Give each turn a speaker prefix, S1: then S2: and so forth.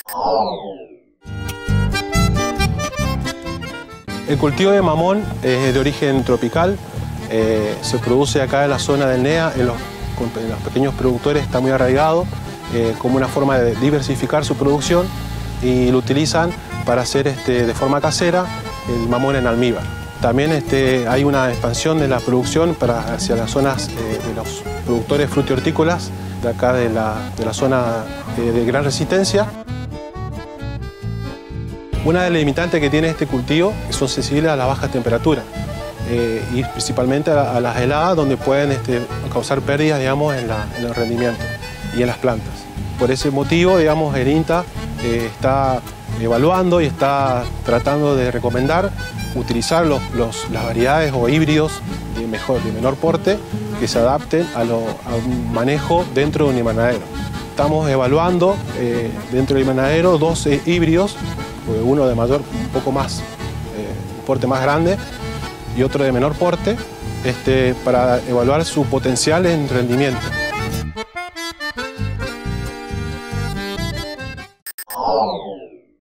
S1: El cultivo de mamón es de origen tropical, se produce acá en la zona del NEA, en los pequeños productores está muy arraigado, como una forma de diversificar su producción y lo utilizan para hacer de forma casera el mamón en almíbar. También hay una expansión de la producción hacia las zonas de los productores frutihortícolas de acá de la zona de gran resistencia. Una de las limitantes que tiene este cultivo es que son sensibles a las bajas temperaturas y principalmente a las heladas, donde pueden causar pérdidas, digamos, en el rendimiento y en las plantas. Por ese motivo, digamos, el INTA está evaluando y está tratando de recomendar utilizar las variedades o híbridos de menor porte que se adapten a un manejo dentro de un invernadero. Estamos evaluando dentro del invernadero 12 híbridos, uno de mayor, un poco más, porte más grande y otro de menor porte, para evaluar su potencial en rendimiento.